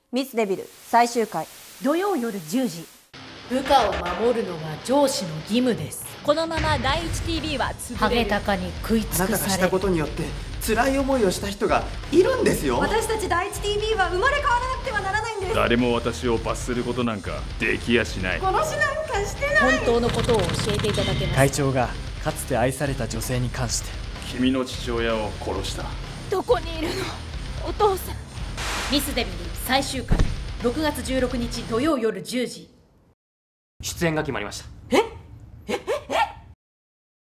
ミスデビル最終回土曜夜10時。 部下を守るのが上司の義務です。 このまま第一 TV は潰れる。 ハゲタカに食いあなたが尽くされしたことによって辛い思いをした人がいるんですよ。 私たち第一 TV は生まれ変わらなくてはならないんです。 誰も私を罰することなんかできやしない。 殺しなんかしてない。 本当のことを教えていただけます。 会長がかつて愛された女性に関して君の父親を殺した。 どこにいるのお父さん。 ミスデビル最終回6月16日土曜夜10時。 出演が決まりました。